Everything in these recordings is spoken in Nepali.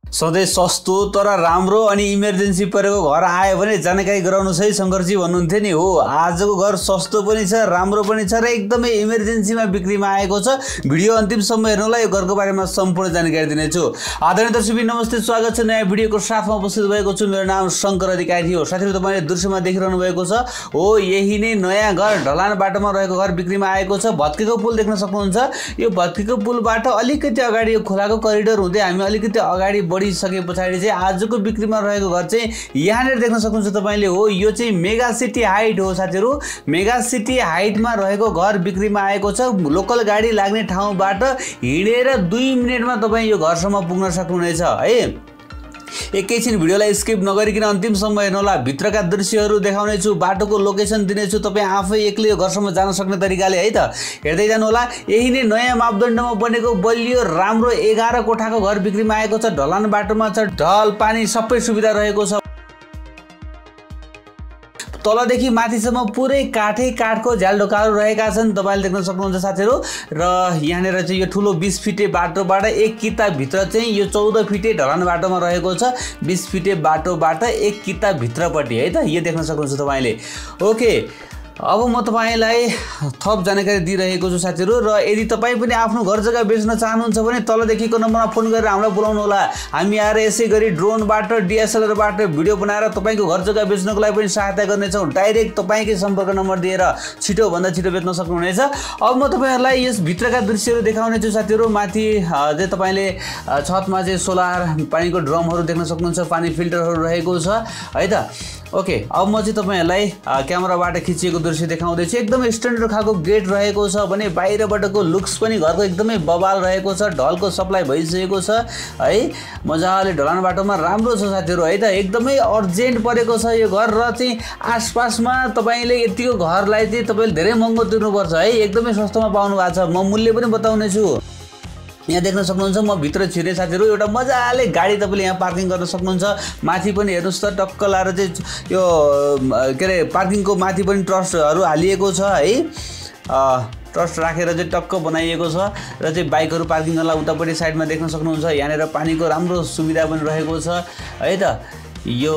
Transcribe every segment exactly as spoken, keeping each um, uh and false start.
सधैँ सस्तो तर राम्रो अनि इमर्जेन्सी परेको घर आयो भने जानकारी गराउनुहोस् है शङ्करजी भन्नुहुन्थ्यो नि। हो, आजको घर सस्तो पनि छ, राम्रो पनि छ र एकदमै इमर्जेन्सीमा बिक्रीमा आएको छ। भिडियो अन्तिमसम्म हेर्नुलाई यो घरको बारेमा सम्पूर्ण जानकारी दिनेछु। आदरणीय दर्शक नमस्ते, स्वागत छ नयाँ भिडियोको साथमा उपस्थित भएको छु। मेरो नाम शङ्कर अधिकारी हो। साथीहरू, तपाईँले दृश्यमा देखिरहनु भएको छ, हो यही नै नयाँ घर ढलान बाटोमा रहेको घर बिक्रीमा आएको छ। भत्केको पुल देख्न सक्नुहुन्छ। यो भत्केको पुलबाट अलिकति अगाडि यो खोलाको करिडोर हुँदै हामी अलिकति अगाडि बढिसके पछाडि चाहिँ आजको बिक्रीमा रहेको घर चाहिँ यहाँनिर देख्न सक्नुहुन्छ तपाईँले। हो, यो चाहिँ मेगा सिटी हाइट हो साथीहरू। मेगा सिटी हाइटमा रहेको घर बिक्रीमा आएको छ। लोकल गाडी लाग्ने ठाउँबाट हिँडेर दुई मिनटमा तपाईँ यो घरसम्म पुग्न सक्नुहुनेछ है। एकैछिन भिडियोलाई स्किप नगरिकन अन्तिमसम्म हेर्नुहोला। भित्रका दृश्यहरू देखाउनेछु, बाटोको लोकेसन दिनेछु, तपाईँ आफै एक्लै यो घरसम्म जान सक्ने तरिकाले है त। हेर्दै जानुहोला। यही नै नयाँ मापदण्डमा बनेको बलियो राम्रो एघार कोठाको घर बिक्रीमा आएको छ। ढलान बाटोमा छ, ढल पानी सबै सुविधा रहेको छ। तलदेखि माथिसम्म पुरै काठै काठको झ्यालढोकाहरू रहेका छन्, तपाईँले देख्न सक्नुहुन्छ साथीहरू। र यहाँनिर चाहिँ यो ठुलो बिस फिटे बाटोबाट एक किताभित्र चाहिँ यो चौध फिटे ढलान बाटोमा रहेको छ। बिस फिटे बाटोबाट एक किताभित्रपट्टि है त, यो देख्न सक्नुहुन्छ तपाईँले। ओके, अब म तपाईँलाई थप जानकारी दिइरहेको छु साथीहरू। र यदि तपाईँ पनि आफ्नो घर जग्गा बेच्न चाहनुहुन्छ भने तलदेखिको नम्बरमा फोन गरेर हामीलाई बोलाउनु होला। हामी आएर यसै गरी ड्रोनबाट डिएसएलआरबाट भिडियो बनाएर तपाईँको घर जग्गा बेच्नको लागि पनि सहायता गर्नेछौँ। डाइरेक्ट तपाईँकै सम्पर्क नम्बर दिएर छिटोभन्दा छिटो बेच्न सक्नुहुनेछ। अब म तपाईँहरूलाई यस भित्रका दृश्यहरू देखाउने छु साथीहरू। माथि चाहिँ तपाईँले छतमा चाहिँ सोलर पानीको ड्रमहरू देख्न सक्नुहुन्छ, पानी फिल्टरहरू रहेको छ है त। ओके, अब म चाहिँ तपाईँहरूलाई क्यामेराबाट खिचिएको दृश्य देखाउँदैछु। एकदमै स्ट्यान्डर्ड खालको गेट रहेको छ भने बाहिरबाटको लुक्स पनि घरको एकदमै बवाल रहेको छ। ढलको सप्लाई भइसकेको छ है, मजाले ढलान बाटोमा राम्रो छ साथीहरू है त। एकदमै अर्जेन्ट परेको छ यो घर। र चाहिँ आसपासमा तपाईँले यतिको घरलाई चाहिँ तपाईँले धेरै महँगो तिर्नुपर्छ है, एकदमै सस्तोमा पाउनु भएको छ। म मूल्य पनि बताउने छु। यहाँ देख्न सक्नुहुन्छ, म भित्र छिरेँ साथीहरू। एउटा मजाले गाडी तपाईँले यहाँ पार्किङ गर्न सक्नुहुन्छ। माथि पनि हेर्नुहोस् त, टक्क लाएर चाहिँ यो के अरे पार्किङको माथि पनि ट्रस्टहरू हालिएको छ है। ट्रस्ट राखेर चाहिँ टक्क बनाइएको छ। र चाहिँ बाइकहरू पार्किङ गर्नलाई उतापट्टि साइडमा देख्न सक्नुहुन्छ। यहाँनिर पानीको राम्रो सुविधा पनि रहेको छ है त। यो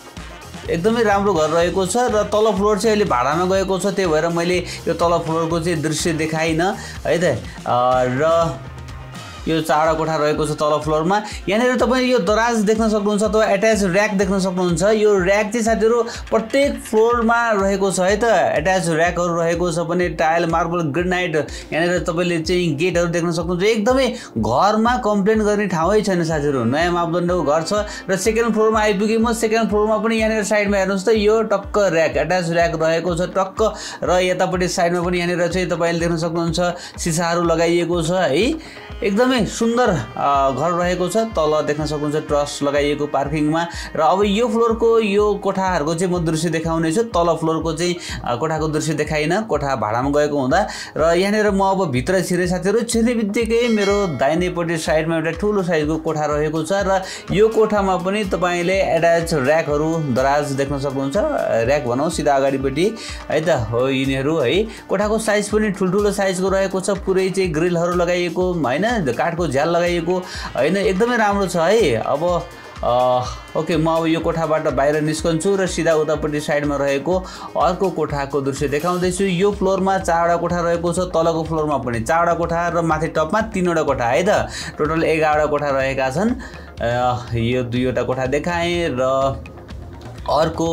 एकदमै राम्रो घर रहेको छ। र तल फ्लोर चाहिँ अहिले भाडामा गएको छ, त्यही भएर मैले यो तल फ्लोरको चाहिँ दृश्य देखाइनँ है त। र यो चारवटा कोठा रहेको छ तल फ्लोरमा। यहाँनिर तपाईँ यो दराज देख्न सक्नुहुन्छ अथवा एट्याच ऱ्याक देख्न सक्नुहुन्छ। यो ऱ्याक चाहिँ साथीहरू प्रत्येक फ्लोरमा रहेको छ है त। एट्याच ऱ्याकहरू रहेको छ भने टाइल, मार्बल, ग्रेनाइट। यहाँनिर तपाईँले चाहिँ गेटहरू देख्न सक्नुहुन्छ। एकदमै घरमा कम्प्लेन गर्ने ठाउँै छैन साथीहरू। नयाँ मापदण्डको घर छ। र सेकेन्ड फ्लोरमा आइपुगेँ म। सेकेन्ड फ्लोरमा पनि यहाँनिर साइडमा हेर्नुहोस् त, यो टक्क ऱ्याक, एट्याच ऱ्याक रहेको छ टक्क। र यतापट्टि साइडमा पनि यहाँनिर चाहिँ तपाईँले देख्न सक्नुहुन्छ सिसाहरू लगाइएको छ है। एकदमै सुन्दर घर रहेको छ। तल देख्न सक्नुहुन्छ ट्रस लगाइएको पार्किङमा। र अब यो फ्लोरको यो कोठाहरूको चाहिँ म दृश्य देखाउने छु। तल फ्लोरको चाहिँ कोठाको दृश्य देखाइनँ, कोठा भाडामा गएको हुँदा। र यहाँनिर म अब भित्र छिरेँ साथीहरू। छिर्ने बित्तिकै मेरो दाहिनेपट्टि साइडमा एउटा ठुलो साइजको कोठा रहेको छ। र यो कोठामा पनि तपाईँले एट्याच ऱ्याकहरू, दराज देख्न सक्नुहुन्छ। ऱ्याक भनौँ सिधा अगाडिपट्टि है त। हो यिनीहरू है। कोठाको साइज पनि ठुल्ठुलो साइजको रहेको छ। पुरै चाहिँ ग्रिलहरू लगाइएको होइन, काठको झ्याल लगाइएको होइन, एकदमै राम्रो छ है। अब ओके, म अब यो कोठाबाट बाहिर निस्कन्छु र सिधा उतापट्टि साइडमा रहेको अर्को कोठाको दृश्य देखाउँदैछु। यो फ्लोरमा चारवटा कोठा रहेको छ। तलको फ्लोरमा पनि चारवटा कोठा र माथि टपमा तिनवटा कोठा है त। टोटल एघारवटा कोठा रहेका छन्। यो दुईवटा कोठा देखाएँ। र अर्को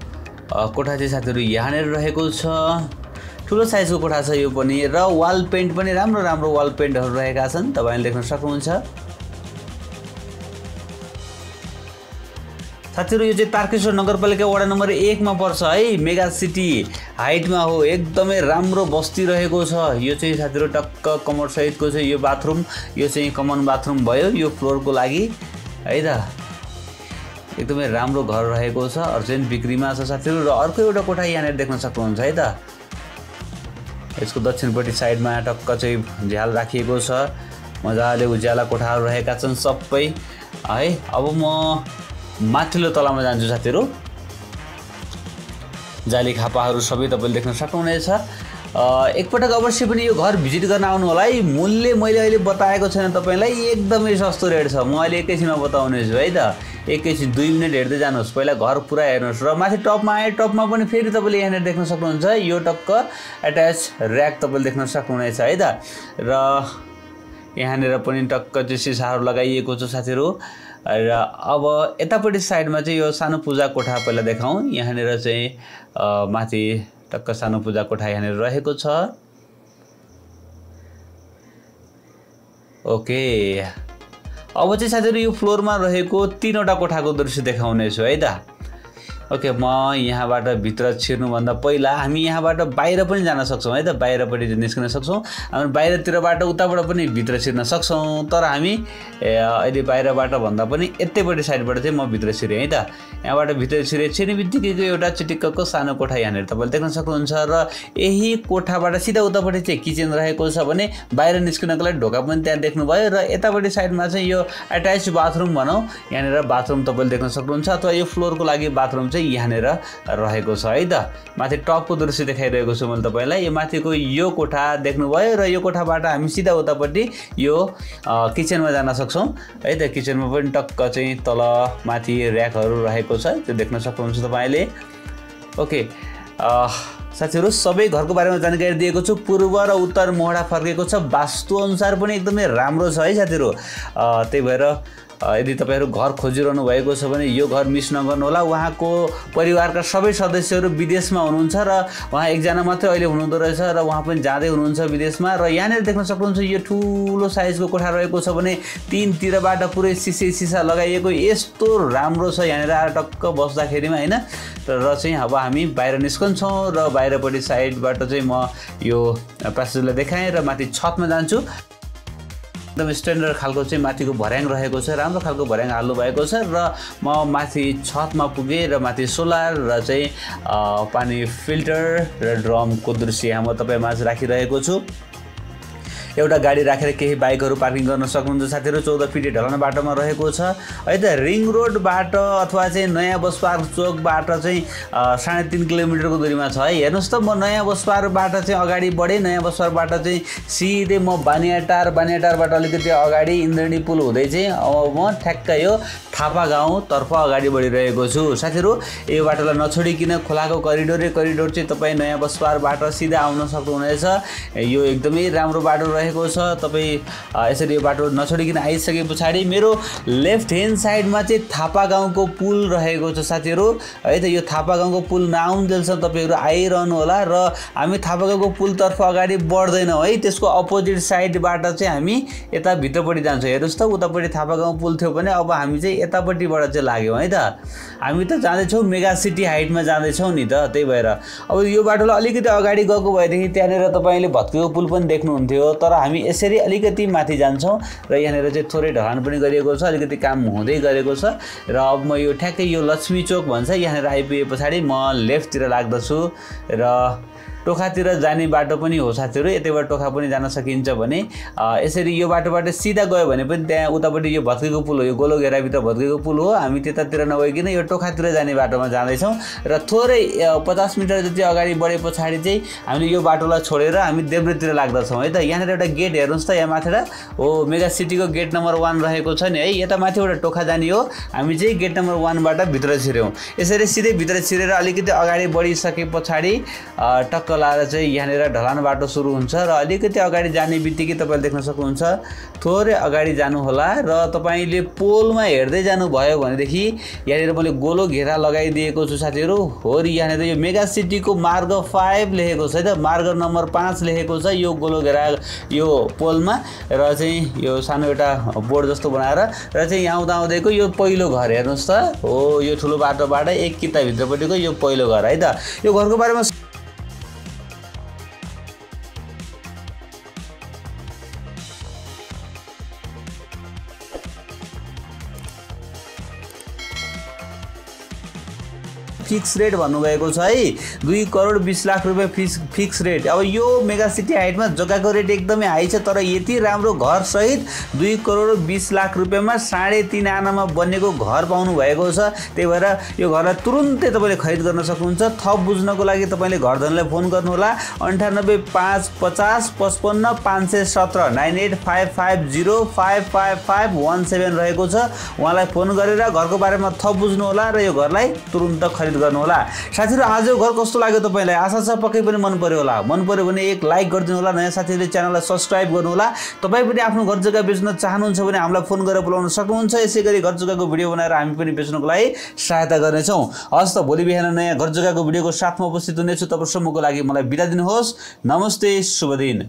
कोठा चाहिँ साथीहरू यहाँनिर रहेको छ। ठुलो साइजको कोठा छ यो पनि। र वाल पेन्ट पनि राम्रो राम्रो वाल पेन्टहरू रहेका छन्, तपाईँले देख्न सक्नुहुन्छ साथीहरू। यो चाहिँ तारकेश्वर नगरपालिका वडा नम्बर एकमा पर्छ है। मेगा सिटी हाइटमा हो। एकदमै राम्रो बस्ती रहेको छ। यो चाहिँ साथीहरू टक्क कमोड सहितको छ यो बाथरुम। यो चाहिँ कमन बाथरुम भयो यो फ्लोरको लागि है त। एकदमै राम्रो घर रहेको छ। अर्जेन्ट बिक्रीमा छ साथीहरू। र अर्को एउटा कोठा यहाँनिर देख्न सक्नुहुन्छ है त। यसको दक्षिणपट्टि साइडमा टक्क चाहिँ झ्याल राखिएको छ। मजाले उज्याला कोठाहरू रहेका छन् सबै है। अब म माथिल्लो तलामा जान्छु साथीहरू। जाली खापाहरू सबै तपाईँले देख्न सक्नुहुनेछ। एकपटक अवश्य पनि यो घर भिजिट गर्न आउनु होला है। मूल्य मैले अहिले बताएको छैन तपाईँलाई, एकदमै सस्तो रेट छ। म अहिले एकैछिनमा बताउने छु है त, एकैछिन दुई मिनट हेर्दै जानुहोस्। पहिला घर पुरा हेर्नुहोस् र माथि टपमा आए टपमा पनि फेरि तपाईँले यहाँनिर देख्न सक्नुहुन्छ यो टक्क एट्याच ऱ्याक तपाईँले देख्न सक्नुहुनेछ है त। र यहाँनिर पनि टक्क चाहिँ सिसाहरू लगाइएको छ साथीहरू। र अब यतापट्टि साइडमा चाहिँ यो सानो पूजा कोठा पहिला देखाउँ। यहाँनिर चाहिँ माथि टक्क सानो पूजा कोठा यहाँनिर रहेको छ। ओके, अब चाहिँ साथीहरू यो फ्लोरमा रहेको तीनवटा कोठाको दृश्य देखाउने छु है त। ओके, म यहाँबाट भित्र छिर्नुभन्दा पहिला हामी यहाँबाट बाहिर पनि जान सक्छौँ है त, बाहिरपट्टि निस्किन सक्छौँ। हामी बाहिरतिरबाट उताबाट पनि भित्र छिर्न सक्छौँ, तर हामी अहिले बाहिरबाट भन्दा पनि यतैपट्टि साइडबाट चाहिँ म भित्र छिरेँ है त। यहाँबाट भित्र छिरे छिर्ने बित्तिकैको एउटा चिटिक्कको सानो कोठा यहाँनिर तपाईँले देख्न सक्नुहुन्छ। र यही कोठाबाट सिधा उतापट्टि चाहिँ किचन रहेको छ भने बाहिर निस्किनको लागि ढोका पनि त्यहाँ देख्नुभयो। र यतापट्टि साइडमा चाहिँ यो एट्याच बाथरुम भनौँ, यहाँनिर बाथरुम तपाईँले देख्न सक्नुहुन्छ, अथवा यो फ्लोरको लागि बाथरुम चाहिँ यहाँनिर रहेको छ है त। माथि टपको दृश्य देखाइरहेको छु मैले तपाईँलाई। यो माथिको यो कोठा देख्नुभयो र यो कोठाबाट हामी सिधा उतापट्टि यो किचनमा जान सक्छौँ है त। किचनमा पनि टक्क चाहिँ तल माथि ऱ्याकहरू रहेको छ, त्यो देख्न सक्नुहुन्छ तपाईँले। ओके साथीहरू, सबै घरको बारेमा जानकारी दिएको छु। पूर्व र उत्तर मोहडा फर्केको छ, वास्तु अनुसार पनि एकदमै राम्रो छ है साथीहरू। त्यही भएर यदि तपाईँहरू घर खोजिरहनु भएको छ भने यो घर मिस नगर्नु होला। उहाँको परिवारका सबै सदस्यहरू विदेशमा हुनुहुन्छ र उहाँ एकजना मात्रै अहिले हुनुहुँदो रहेछ र उहाँ पनि जाँदै हुनुहुन्छ विदेशमा। र यहाँनिर देख्न सक्नुहुन्छ यो ठुलो साइजको कोठा रहेको छ भने तीनतिरबाट पुरै सिसे सिसा लगाइएको, यस्तो राम्रो छ यहाँनिर आएर टक्क बस्दाखेरिमा होइन। र चाहिँ अब हामी बाहिर निस्कन्छौँ र बाहिरपट्टि साइडबाट चाहिँ म यो प्यासेजलाई देखाएँ र माथि छतमा जान्छु। एकदम स्ट्यान्डर्ड खालको चाहिँ माथिको भर्याङ रहेको छ, राम्रो खालको भर्याङ हाल्नु भएको छ। र म माथि छतमा पुगेँ र माथि सोलर र चाहिँ पानी फिल्टर र ड्रमको दृश्य यहाँ म तपाईँमाझ राखिरहेको छु। एउटा गाडी राखेर केही बाइकहरू पार्किङ गर्न सक्नुहुन्छ साथीहरू। चौध फिटे ढलान बाटोमा रहेको छ है त। रिङ रोडबाट अथवा चाहिँ नयाँ बस पार्क चोकबाट चाहिँ साढे तिन किलोमिटरको दूरीमा छ है। हेर्नुहोस् त, म नयाँ बस पार्कबाट चाहिँ अगाडि बढेँ। नयाँ बस पार्कबाट चाहिँ सिधै म बानियाटार, बानियाटारबाट अलिकति अगाडि इन्द्रणी पुल हुँदै चाहिँ अब म ठ्याक्क यो थापा गाउँतर्फ अगाडि बढिरहेको छु साथीहरू। यो बाटोलाई नछोडिकन खोलाको करिडोरै करिडोर चाहिँ तपाईँ नयाँ बस पार्कबाट सिधा आउन सक्नुहुनेछ। यो एकदमै राम्रो बाटो रहेको छ। तपाईँ यसरी यो बाटो नछोडिकन आइसके पछाडि मेरो लेफ्ट ह्यान्ड साइडमा चाहिँ थापा गाउँको पुल रहेको छ साथीहरू है त। यो थापा गाउँको पुल नआउन्जेलसम्म तपाईँहरू आइरहनु होला र हामी थापा गाउँको पुलतर्फ अगाडि बढ्दैनौँ है। त्यसको अपोजिट साइडबाट चाहिँ हामी यता भित्रपट्टि जान्छौँ। हेर्नुहोस् त, उतापट्टि थापा गाउँ पुल थियो भने अब हामी चाहिँ यतापट्टिबाट चाहिँ लाग्यौँ है त। हामी त जाँदैछौँ मेगा सिटी हाइटमा जाँदैछौँ नि त। त्यही भएर अब यो बाटोलाई अलिकति अगाडि गएको भएदेखि त्यहाँनिर तपाईँले भत्केको पुल पनि देख्नुहुन्थ्यो, तर हामी यसरी अलिकति माथि जान्छौँ र यहाँनिर चाहिँ थोरै ढलान पनि गरिएको छ, अलिकति काम हुँदै गरेको छ। र अब म यो ठ्याक्कै यो लक्ष्मी चोक भन्छ यहाँनिर आइपुगे पछाडि म लेफ्टतिर लाग्दछु र टोखातिर जाने बाटो पनि हो साथीहरू। यतैबाट टोखा पनि जान सकिन्छ भने यसरी यो बाटोबाट सिधा गयो भने पनि त्यहाँ उतापट्टि यो भत्केको पुल हो, यो गोलो घेराभित्र भत्केको पुल हो। हामी त्यतातिर नगइकन यो टोखातिर जाने बाटोमा जाँदैछौँ र थोरै पचास मिटर जति अगाडि बढे पछाडि चाहिँ हामीले यो बाटोलाई छोडेर हामी देब्रेतिर लाग्दछौँ है त। यहाँनिर एउटा गेट हेर्नुहोस् त, यहाँ माथिबाट हो मेगा सिटीको गेट नम्बर वान रहेको छ नि है। यता माथिबाट टोखा जाने हो, हामी चाहिँ गेट नम्बर वानबाट भित्र छिर्यौँ। यसरी सिधै भित्र छिरेर अलिकति अगाडि बढिसके पछाडि टक्क लाएर चाहिँ यहाँनिर ढलान बाटो सुरु हुन्छ र अलिकति अगाडि जाने बित्तिकै तपाईँले देख्न सक्नुहुन्छ थोरै अगाडि जानु होला र तपाईँले पोलमा हेर्दै जानुभयो भनेदेखि यहाँनिर मैले गोलो घेरा लगाइदिएको छु साथीहरू। हो र यहाँनिर यो मेगा सिटीको मार्ग फाइभ लेखेको छ है त, मार्ग नम्बर पाँच लेखेको छ यो गोलो घेरा यो पोलमा। र चाहिँ यो सानो एउटा बोर्ड जस्तो बनाएर र चाहिँ यहाँ आउँदा आउँदैको यो पहिलो घर हेर्नुहोस् त, हो यो ठुलो बाटोबाट एक किताभित्रपट्टिको यो पहिलो घर है त। यो घरको बारेमा फिक्स रेट भन्नुभएको छ है, दुई करोड बिस लाख रुपियाँ फिक्स फिक्स रेट। अब यो मेगा सिटी हाइटमा जग्गाको रेट एकदमै हाई छ, तर यति राम्रो घर सहित दुई करोड बिस लाख रुपियाँमा साढे तीन आनामा बनेको घर पाउनु भएको छ। त्यही भएर यो घरलाई तुरुन्तै तपाईँले खरिद गर्न सक्नुहुन्छ। थप बुझ्नको लागि तपाईँले घरधनीलाई फोन गर्नुहोला अन्ठानब्बे पाँच पचास पचपन्न पाँच सय सत्र nine eight five five zero five five five one seven रहेको छ। उहाँलाई फोन गरेर घरको बारेमा थप बुझ्नुहोला र यो घरलाई तुरुन्त खरिद गर्नुहोला। साथीहरू, आजको घर कस्तो लाग्यो तपाईँलाई? आशा छ पक्कै पनि मन पर्यो होला। मन पर्यो भने एक लाइक गरिदिनु होला। नयाँ साथीहरूले च्यानललाई सब्सक्राइब गर्नुहोला। तपाईँ पनि आफ्नो घर जग्गा बेच्न चाहनुहुन्छ भने हामीलाई फोन गरेर बोलाउन सक्नुहुन्छ। यसै गरी घर जग्गाको भिडियो बनाएर हामी पनि बेच्नको लागि सहायता गर्नेछौँ। हस् त, भोलि बिहान नयाँ घर जग्गाको भिडियोको साथमा उपस्थित हुनेछु। तबसम्मको लागि मलाई बिदा दिनुहोस्। नमस्ते, शुभ दिन।